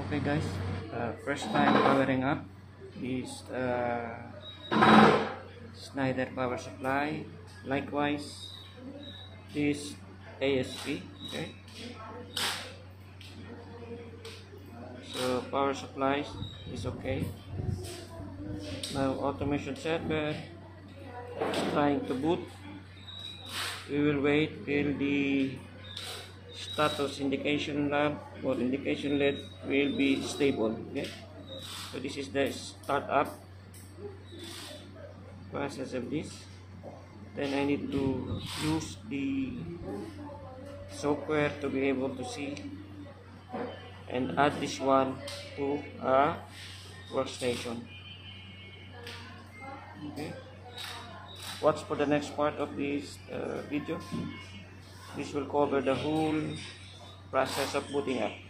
Okay guys, first time powering up is Schneider power supply. Likewise this ASP. Okay, so power supplies is okay. Now automation server is trying to boot. We will wait till the status indication lamp or indication LED will be stable. Okay, so this is the startup process of this. Then I need to use the software to be able to see and add this one to a workstation. Okay, watch for the next part of this video. This will cover the whole process of booting up.